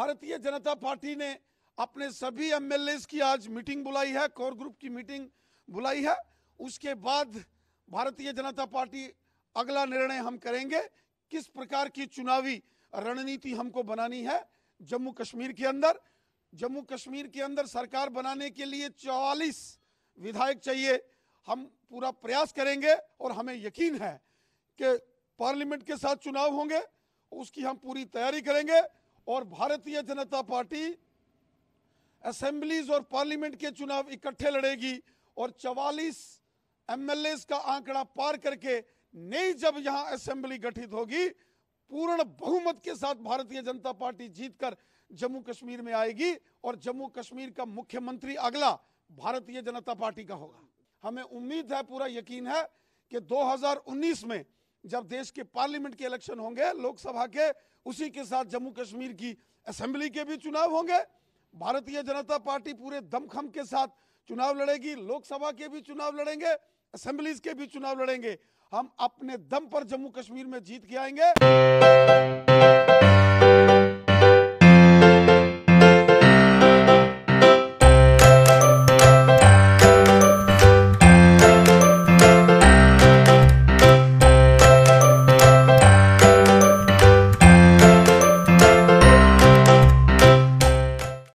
Bharatiya Janata party ने अपने सभी MLAs की आज मीटिंग बुलाई है, कोर ग्रुप की मीटिंग बुलाई है। उसके बाद भारतीय जनता पार्टी अगला निर्णय हम करेंगे किस प्रकार की चुनावी रणनीति हमको बनानी है जम्मू कश्मीर के अंदर। जम्मू कश्मीर के अंदर सरकार बनाने के लिए 44 विधायक चाहिए। हम पूरा प्रयास करेंगे और हमें यकीन है कि पार्लियामेंट के साथ चुनाव होंगे, उसकी हम पूरी तैयारी करेंगे और भारतीय जनता पार्टी असेंबलीज और पार्लियामेंट के चुनाव इकट्ठे लड़ेगी और 44 MLAs का आंकड़ा पार करके नई जब यहां असेंबली गठित होगी, पूर्ण बहुमत के साथ भारतीय जनता पार्टी जीतकर जम्मू कश्मीर में आएगी और जम्मू कश्मीर का मुख्यमंत्री अगला भारतीय जनता पार्टी का होगा। हमें उम्मीद है, पूरा यकीन है कि 2019 में जब देश के पार्लियामेंट के इलेक्शन होंगे, लोकसभा के, उसी के साथ जम्मू कश्मीर की असेंबली के भी चुनाव होंगे। भारतीय जनता पार्टी पूरे दमखम के साथ चुनाव लड़ेगी, लोकसभा के भी चुनाव लड़ेंगे, असेंबलीज के भी चुनाव लड़ेंगे। हम अपने दम पर जम्मू कश्मीर में जीत के आएंगे।